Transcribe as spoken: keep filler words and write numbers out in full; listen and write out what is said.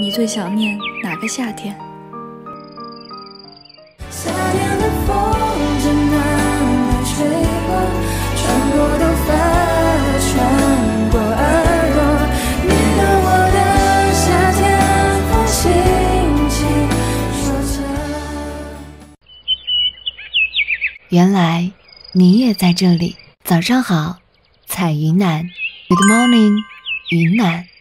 你最想念哪个夏天？ 夏天的风正南北吹过，穿过头发，穿过耳朵，你和我的夏天风轻轻说着。 原来你也在这里。早上好，彩云南 ，Good morning， 云南。